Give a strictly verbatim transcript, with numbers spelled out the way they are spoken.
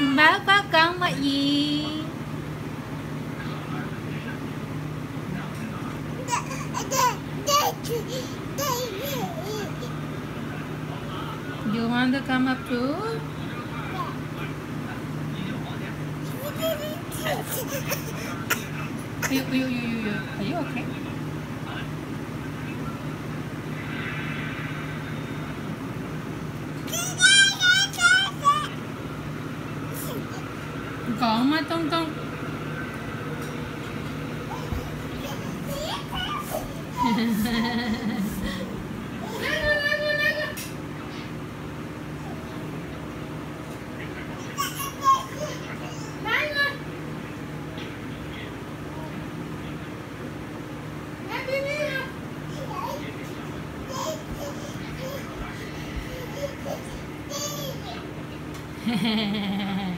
Báo có con mà gì? You want to come up too? You, you, you, you, you. Are you okay? Có mà Tông Tông. Hehehehe